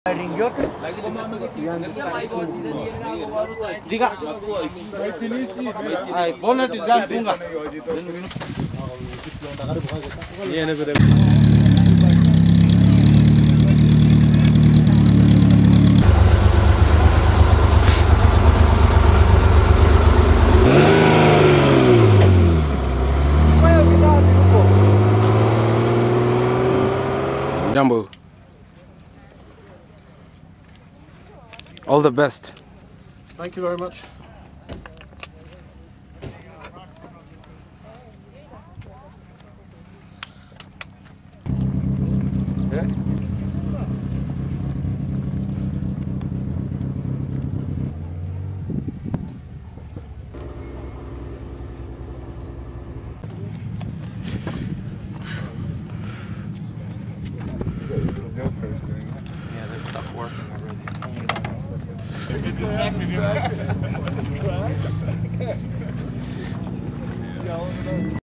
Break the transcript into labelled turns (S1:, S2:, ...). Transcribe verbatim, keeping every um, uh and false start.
S1: Diga. Ay, bonnet is done. Dunga. Ye ne bere. Jambo. All the best.
S2: Thank you very much.
S1: Yeah.
S2: Yeah, they stopped working already.